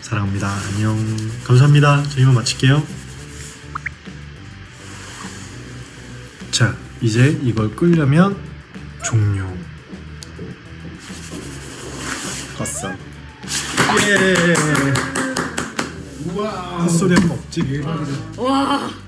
사랑합니다. 안녕. 감사합니다. 저 이만 마칠게요. 자, 이제 이걸 끓려면 종료. 봤어. 예. 우와. 헛소리 하면 없지. 와.